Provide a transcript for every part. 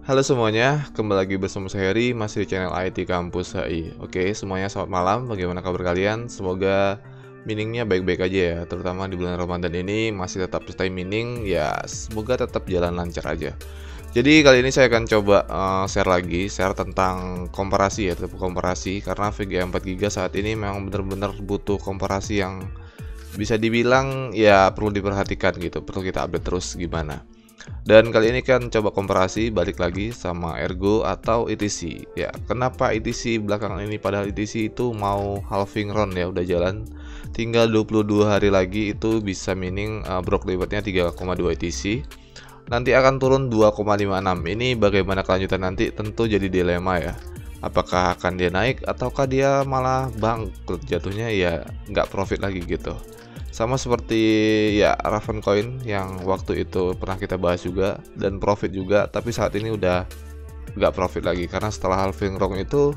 Halo semuanya, kembali lagi bersama saya Heri, masih di channel IT Kampus HI. Oke, semuanya selamat malam, bagaimana kabar kalian? Semoga miningnya baik-baik aja ya, terutama di bulan Ramadan ini masih tetap stay mining, ya semoga tetap jalan lancar aja. Jadi kali ini saya akan coba share tentang komparasi ya, tipe komparasi, karena VGA 4GB saat ini memang benar-benar butuh komparasi yang bisa dibilang ya perlu diperhatikan gitu, perlu kita update terus gimana. Dan kali ini kan coba komparasi balik lagi sama Ergo atau ETC. Ya, kenapa ETC belakangan ini, padahal ETC itu mau halving round ya, udah jalan. Tinggal 22 hari lagi itu bisa mining block rewardnya 3,2 ETC. Nanti akan turun 2,56. Ini bagaimana kelanjutan nanti tentu jadi dilema ya. Apakah akan dia naik ataukah dia malah bangkrut, jatuhnya ya nggak profit lagi gitu. Sama seperti ya Raven Coin yang waktu itu pernah kita bahas juga dan profit juga, tapi saat ini udah nggak profit lagi karena setelah halving round itu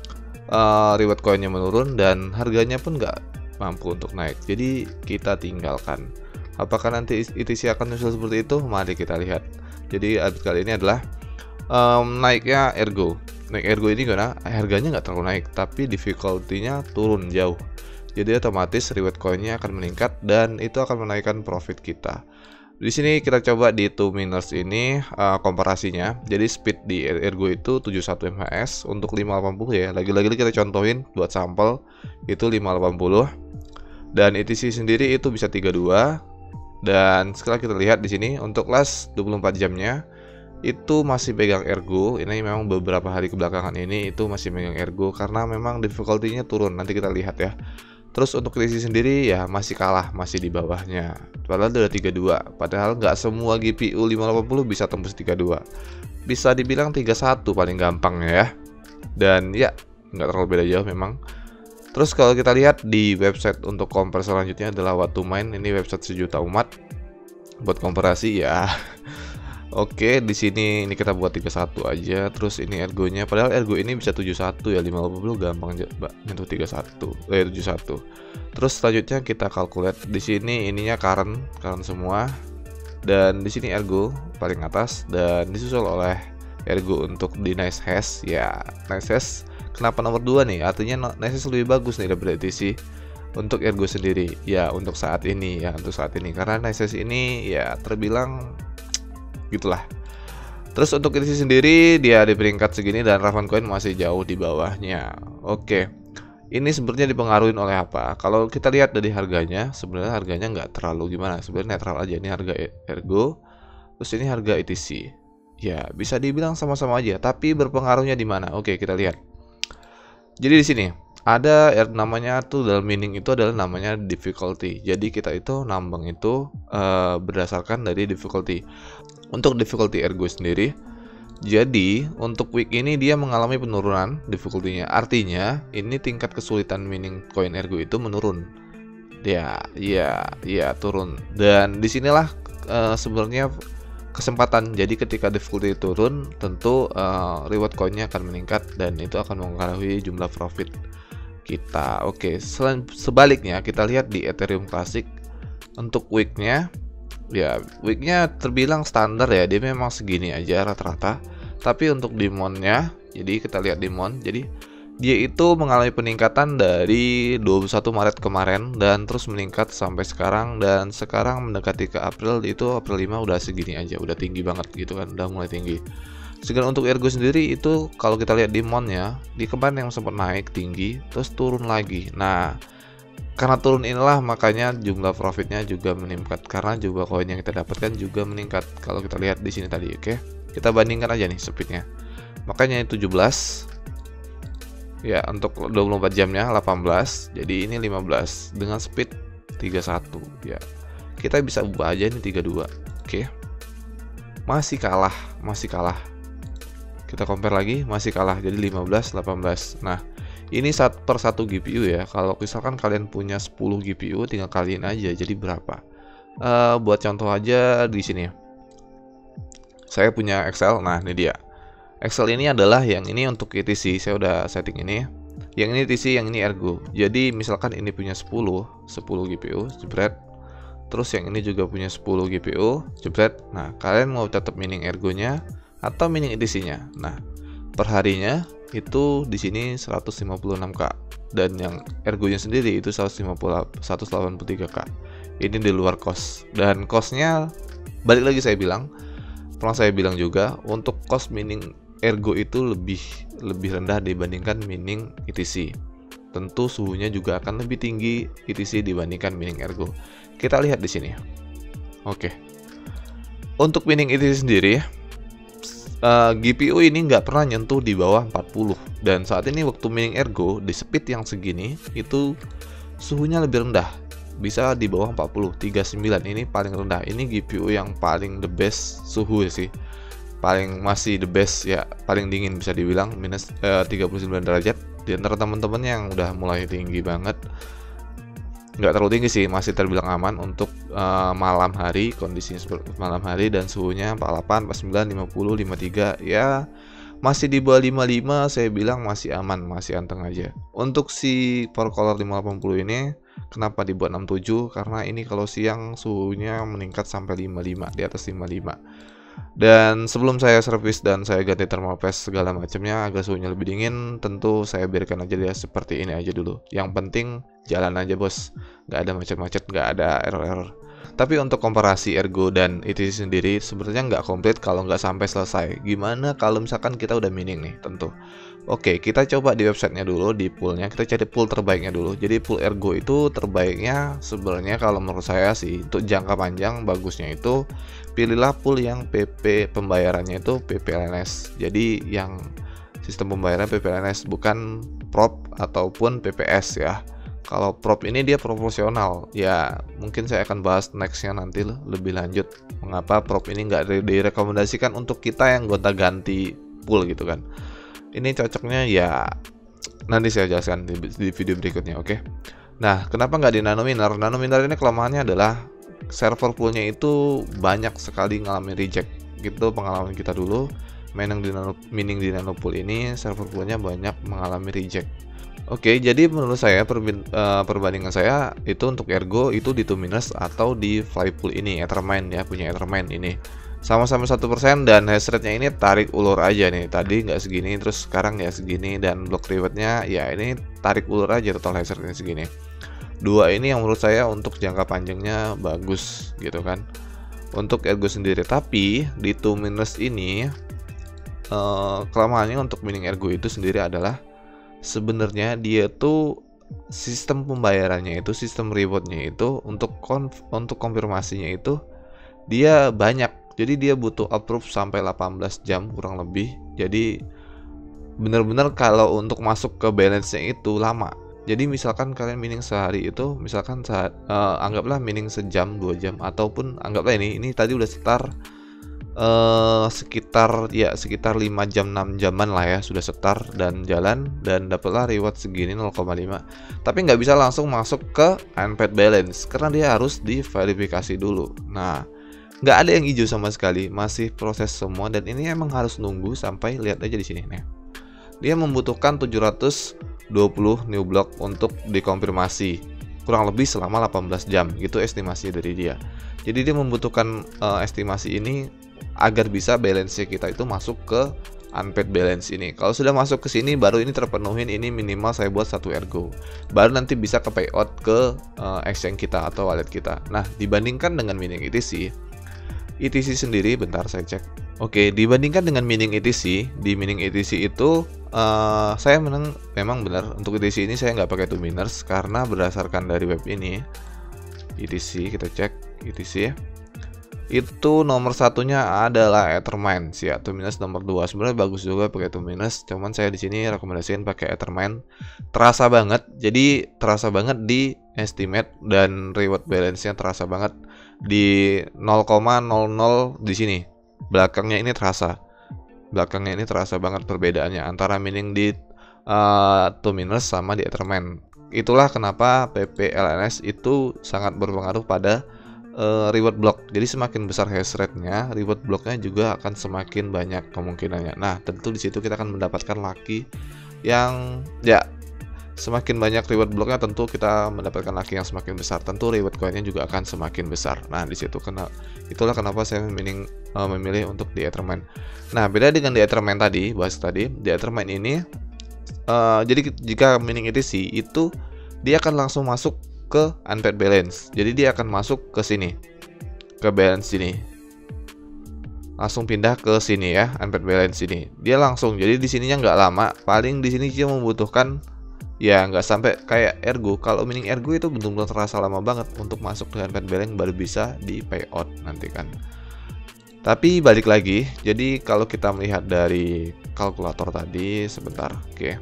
reward coinnya menurun dan harganya pun nggak mampu untuk naik, jadi kita tinggalkan. Apakah nanti ETC akan nyusul seperti itu? Mari kita lihat. Jadi update kali ini adalah naiknya Ergo. Naik Ergo ini karena harganya nggak terlalu naik, tapi difficulty-nya turun jauh. Jadi otomatis reward coinnya akan meningkat dan itu akan menaikkan profit kita. Di sini kita coba di 2 miners ini komparasinya. Jadi speed di Ergo itu 71 mhs untuk 580 ya. Lagi-lagi kita contohin buat sampel itu 580. Dan ETC sendiri itu bisa 32. Dan sekarang kita lihat di sini untuk last 24 jamnya itu masih pegang Ergo. Ini memang beberapa hari kebelakangan ini itu masih pegang Ergo karena memang difficulty-nya turun. Nanti kita lihat ya. Terus untuk ETC sendiri ya masih kalah, masih di bawahnya. Padahal udah 32. Padahal nggak semua GPU 580 bisa tembus 32. Bisa dibilang 31 paling gampang ya. Dan ya nggak terlalu beda jauh memang. Terus kalau kita lihat di website untuk compare selanjutnya adalah What2Mine. Ini website sejuta umat. Buat komparasi ya. Oke, di sini ini kita buat 31 aja. Terus ini Ergonya, padahal Ergo ini bisa 71 ya, 580 gampang nyentuh 71. Terus selanjutnya kita kalkulate di sini ininya current semua. Dan di sini Ergo paling atas dan disusul oleh Ergo untuk di Nice Hash. Ya, Nice Hash kenapa nomor 2 nih? Artinya Nice Hash lebih bagus nih daripada ETC. Untuk Ergo sendiri ya untuk saat ini karena Nice Hash ini ya terbilang gitulah. Terus untuk ETC sendiri dia di peringkat segini dan Raven Coin masih jauh di bawahnya. Oke. Ini sebenarnya dipengaruhi oleh apa? Kalau kita lihat dari harganya, sebenarnya harganya nggak terlalu gimana. Sebenarnya netral aja. Ini harga Ergo, terus ini harga ETC. Ya, bisa dibilang sama-sama aja, tapi berpengaruhnya di mana? Oke, kita lihat. Jadi di sini ada namanya tuh dalam mining itu adalah namanya difficulty. Jadi kita itu nambang itu berdasarkan dari difficulty. Untuk difficulty Ergo sendiri, jadi untuk week ini dia mengalami penurunan difficulty-nya. Artinya ini tingkat kesulitan mining koin Ergo itu menurun. Ya turun. Dan disinilah sebenarnya kesempatan. Jadi ketika difficulty turun, tentu reward coinnya akan meningkat dan itu akan mempengaruhi jumlah profit kita. Oke, sebaliknya kita lihat di Ethereum Classic untuk weeknya. Ya, weeknya terbilang standar ya, dia memang segini aja rata-rata. Tapi untuk demonnya, jadi kita lihat demon, jadi dia itu mengalami peningkatan dari 21 Maret kemarin dan terus meningkat sampai sekarang, dan sekarang mendekati ke April, itu April 5 udah segini aja, udah tinggi banget gitu kan, udah mulai tinggi. Sedangkan untuk Ergo sendiri itu kalau kita lihat demonnya, di kemarin yang sempat naik tinggi terus turun lagi. Nah, karena turun inilah makanya jumlah profitnya juga meningkat karena jumlah koin yang kita dapatkan juga meningkat. Kalau kita lihat di sini tadi, oke. Kita bandingkan aja nih speednya. Makanya 17. Ya, untuk 24 jamnya 18. Jadi ini 15 dengan speed 31 ya. Kita bisa ubah aja nih 32. Oke. Masih kalah. Kita compare lagi, masih kalah. Jadi 15 18. Nah, ini per 1 GPU ya. Kalau misalkan kalian punya 10 GPU, tinggal kalian aja. Jadi berapa? Buat contoh aja di sini. Saya punya Excel. Nah, ini dia. Excel ini adalah yang ini untuk ETC. Saya udah setting ini. Yang ini ETC, yang ini Ergo. Jadi misalkan ini punya 10 GPU, jebret. Terus yang ini juga punya 10 GPU, jebret. Nah, kalian mau tetap mining Ergonya atau mining ETC-nya. Nah, per harinya itu di sini 156k dan yang ergonya sendiri itu 183k. Ini di luar cost, dan costnya balik lagi pernah saya bilang juga untuk cost mining ergo itu lebih rendah dibandingkan mining ETC. Tentu suhunya juga akan lebih tinggi ETC dibandingkan mining ergo. Kita lihat di sini. Oke. Untuk mining ETC sendiri, GPU ini nggak pernah nyentuh di bawah 40, dan saat ini waktu mining ergo di speed yang segini itu suhunya lebih rendah, bisa di bawah 40, 39 ini paling rendah. Ini GPU yang paling the best suhu sih, masih the best ya, paling dingin bisa dibilang minus 39 derajat. Di antara teman-teman yang udah mulai tinggi banget, nggak terlalu tinggi sih, masih terbilang aman untuk malam hari, kondisinya seperti malam hari, dan suhunya 48, 49, 50, 53 ya, masih di bawah 55 saya bilang masih aman, masih anteng aja. Untuk si Power Color 580 ini kenapa dibuat 67? Karena ini kalau siang suhunya meningkat sampai 55, di atas 55. Dan sebelum saya servis dan saya ganti thermopaste segala macamnya agar suhunya lebih dingin, tentu saya biarkan aja dia seperti ini aja dulu. Yang penting jalan aja bos, nggak ada macet-macet, nggak ada error-error. Tapi untuk komparasi ergo dan ETC sendiri sebenarnya nggak komplit kalau nggak sampai selesai. Gimana kalau misalkan kita udah mining nih? Tentu. Oke, kita coba di websitenya dulu, di poolnya kita cari pool terbaiknya dulu. Jadi pool ergo itu terbaiknya sebenarnya kalau menurut saya sih untuk jangka panjang bagusnya itu pilihlah pool yang PP pembayarannya itu PPLNS. Jadi yang sistem pembayaran PPLNS, bukan prop ataupun PPS ya. Kalau prop ini dia proporsional ya, mungkin saya akan bahas nextnya nanti lebih lanjut mengapa prop ini nggak direkomendasikan untuk kita yang gonta-ganti pool gitu kan. Ini cocoknya ya nanti saya jelaskan di video berikutnya. Oke. Nah, kenapa nggak di nanominer? Nanominer ini kelemahannya adalah server poolnya itu banyak sekali ngalamin reject. Gitu pengalaman kita dulu mining di nanopool ini, server poolnya banyak mengalami reject. Oke, jadi menurut saya perbandingan saya itu untuk ergo itu di 2miners atau di flypool ini, Ethermine ya, punya Ethermine ini. Sama-sama 1% dan hash rate-nya ini tarik ulur aja nih. Tadi nggak segini, terus sekarang ya segini, dan block reward-nya ya ini tarik ulur aja, total hash rate-nya segini. Dua ini yang menurut saya untuk jangka panjangnya bagus gitu kan. Untuk ergo sendiri, tapi di 2miners ini kelemahannya untuk mining ergo itu sendiri adalah sebenarnya dia tuh sistem pembayarannya itu, sistem rewardnya itu untuk konfirmasinya itu dia banyak. Jadi dia butuh approve sampai 18 jam kurang lebih. Jadi benar-benar kalau untuk masuk ke balance-nya itu lama. Jadi misalkan kalian mining sehari itu, misalkan anggaplah mining sejam 2 jam, ataupun anggaplah ini tadi udah sekitar 5 jam 6 jaman lah ya, sudah setar dan jalan dan dapatlah reward segini 0,5. Tapi nggak bisa langsung masuk ke unpaid balance karena dia harus diverifikasi dulu. Nah, nggak ada yang hijau sama sekali, masih proses semua, dan ini emang harus nunggu sampai, lihat aja di sini nih. Dia membutuhkan 720 new block untuk dikonfirmasi, kurang lebih selama 18 jam gitu estimasi dari dia. Jadi dia membutuhkan estimasi ini agar bisa balance kita itu masuk ke unpaid balance ini. Kalau sudah masuk ke sini baru ini terpenuhin, ini minimal saya buat 1 ergo. Baru nanti bisa ke payout ke exchange kita atau wallet kita. Nah, dibandingkan dengan mining ETC sendiri, bentar saya cek. Oke, dibandingkan dengan mining ETC, di mining ETC itu saya memang benar untuk ETC ini saya nggak pakai 2miners karena berdasarkan dari web ini ETC, kita cek ETC ya. Itu nomor satunya adalah Ethermine sih ya, 2miners nomor 2. Sebenarnya bagus juga pakai 2miners, cuman saya di sini rekomendasiin pakai Ethermine. Terasa banget, jadi terasa banget di estimate dan reward balance-nya terasa banget di 0,00 di sini. Belakangnya ini terasa banget perbedaannya antara mining di 2miners sama di Ethermine. Itulah kenapa PPLNS itu sangat berpengaruh pada reward block. Jadi semakin besar hash rate-nya, reward block-nya juga akan semakin banyak kemungkinannya. Nah, tentu di situ kita akan mendapatkan lucky yang ya semakin banyak reward blocknya tentu kita mendapatkan laki yang semakin besar, tentu reward koinnya juga akan semakin besar. Nah di situ itulah kenapa saya memilih untuk di Ethermine. Nah beda dengan di Ethermine tadi, di Ethermine ini jadi jika mining ETC itu dia akan langsung masuk ke unpaid balance. Jadi dia akan masuk ke sini, ke balance sini, langsung pindah ke sini ya, unpaid balance sini. Dia langsung, jadi di sininya nggak lama, paling di sini cuma membutuhkan ya nggak sampai kayak Ergo. Kalau mining Ergo itu benar-benar terasa lama banget untuk masuk ke unpaid balance baru bisa di payout nanti kan. Tapi balik lagi, jadi kalau kita melihat dari kalkulator tadi sebentar, oke.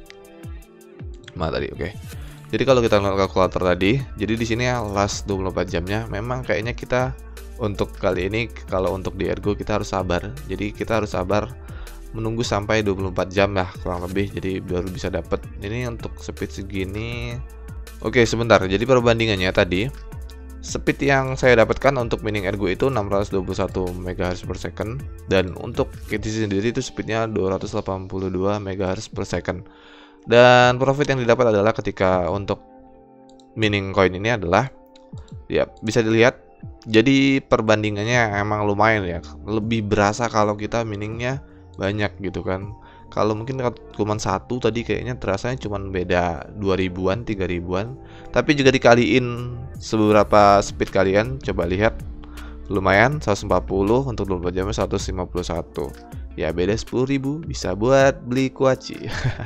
Jadi kalau kita lihat kalkulator tadi, jadi di sini ya last 24 jamnya memang kayaknya kita untuk kali ini kalau untuk di Ergo kita harus sabar. Jadi kita harus sabar menunggu sampai 24 jam lah kurang lebih, jadi baru bisa dapat. Ini untuk speed segini. Oke, sebentar. Jadi perbandingannya tadi speed yang saya dapatkan untuk mining Ergo itu 621 MHz per second, dan untuk ETC sendiri itu speednya 282 MHz per second. Dan profit yang didapat adalah ketika untuk mining coin ini adalah ya bisa dilihat, jadi perbandingannya emang lumayan ya, lebih berasa kalau kita miningnya banyak gitu kan. Kalau mungkin cuma satu tadi kayaknya terasanya cuma beda 2000-an 3000-an, tapi juga dikaliin seberapa speed kalian coba lihat, lumayan 140 untuk 24 jamnya 151 ya, beda 10.000 bisa buat beli kuaci.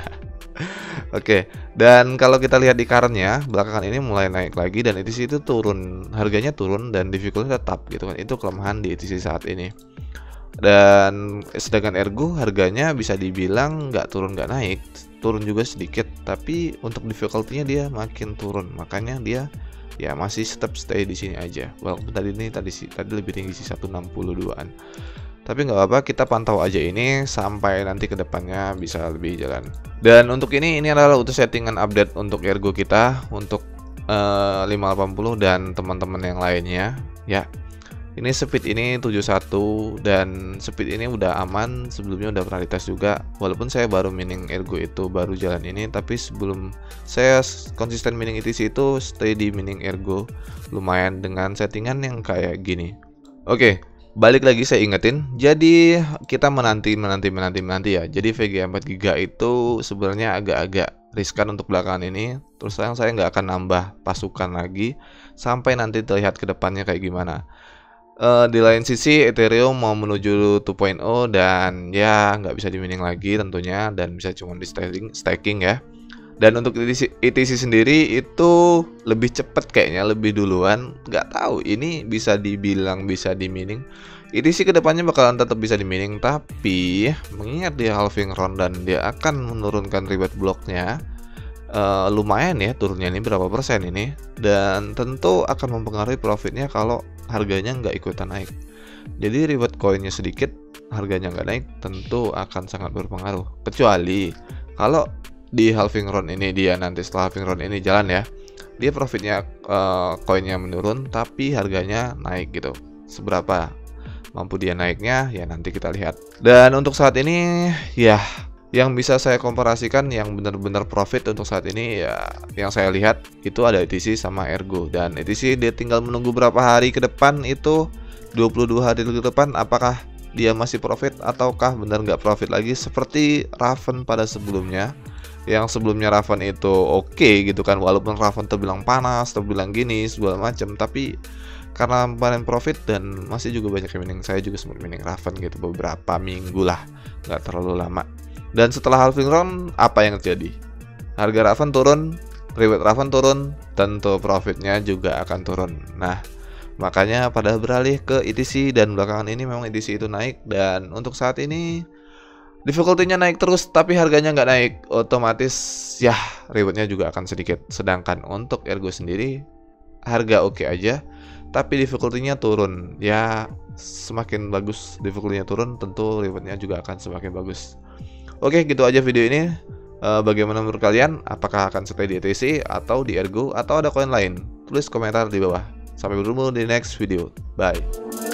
Oke, dan kalau kita lihat di currentnya belakangan ini mulai naik lagi, dan ETC itu turun, harganya turun dan difficulty tetap gitu kan. Itu kelemahan di ETC saat ini. Dan sedangkan Ergo harganya bisa dibilang nggak turun nggak naik, turun juga sedikit, tapi untuk difficulty-nya dia makin turun, makanya dia ya masih tetap stay di sini aja. Walaupun tadi lebih tinggi sih 162-an. Tapi nggak apa-apa, kita pantau aja ini sampai nanti ke depannya bisa lebih jalan. Dan untuk ini adalah untuk settingan update untuk Ergo kita untuk 580 dan teman-teman yang lainnya ya. Ini speed ini 71 dan speed ini udah aman, sebelumnya udah pernah dites juga. Walaupun saya baru mining Ergo itu baru jalan ini, tapi sebelum saya konsisten mining ETC itu stay di mining Ergo lumayan dengan settingan yang kayak gini. Oke, balik lagi saya ingetin, jadi kita menanti ya. Jadi VGA 4 GB itu sebenarnya agak-agak riskan untuk belakangan ini. Terus terang saya nggak akan nambah pasukan lagi sampai nanti terlihat ke depannya kayak gimana. Di lain sisi Ethereum mau menuju 2.0 dan ya nggak bisa di-mining lagi tentunya, dan bisa cuma di staking ya. Dan untuk ETC sendiri itu lebih cepat kayaknya, lebih duluan. Nggak tahu ini bisa dibilang bisa di-mining. ETC kedepannya bakalan tetap bisa di-mining, tapi mengingat dia halving round dan dia akan menurunkan reward blocknya, lumayan ya turunnya ini berapa persen ini, dan tentu akan mempengaruhi profitnya kalau harganya nggak ikutan naik. Jadi reward coinnya sedikit, harganya nggak naik, tentu akan sangat berpengaruh. Kecuali kalau di halving round ini dia nanti setelah halving round ini jalan ya, dia profitnya koinnya menurun tapi harganya naik gitu. Seberapa mampu dia naiknya ya nanti kita lihat. Dan untuk saat ini ya yang bisa saya komparasikan yang benar-benar profit untuk saat ini ya yang saya lihat itu ada ETC sama Ergo. Dan ETC dia tinggal menunggu berapa hari ke depan, itu 22 hari ke depan, apakah dia masih profit ataukah benar nggak profit lagi seperti Raven pada sebelumnya. Yang sebelumnya Raven itu oke gitu kan, walaupun Raven terbilang panas, terbilang gini segala macam, tapi karena kemarin profit dan masih juga banyak yang mining, saya juga sempat mining Raven gitu beberapa minggu lah, nggak terlalu lama. Dan setelah halving round apa yang terjadi? Harga Raven turun, reward Raven turun, tentu profitnya juga akan turun. Nah, makanya pada beralih ke ETC, dan belakangan ini memang ETC itu naik, dan untuk saat ini difficulty-nya naik terus tapi harganya nggak naik, otomatis ya rewardnya juga akan sedikit. Sedangkan untuk Ergo sendiri harga oke aja tapi difficulty-nya turun. Ya semakin bagus difficulty-nya turun, tentu rewardnya juga akan semakin bagus. Oke, gitu aja video ini. Bagaimana menurut kalian? Apakah akan stay di ETC atau di Ergo atau ada koin lain? Tulis komentar di bawah. Sampai bertemu di next video. Bye.